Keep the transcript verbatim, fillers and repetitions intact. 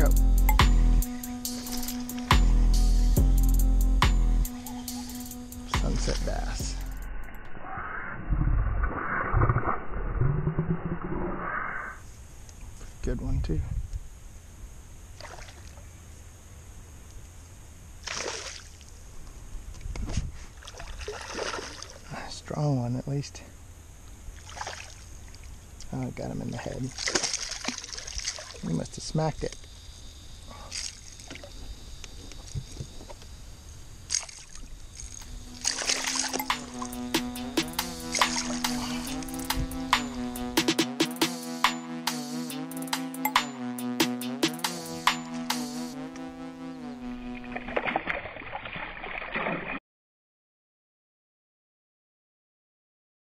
Go. Sunset bass. Good one too. A strong one at least. Oh, I got him in the head. He must have smacked it.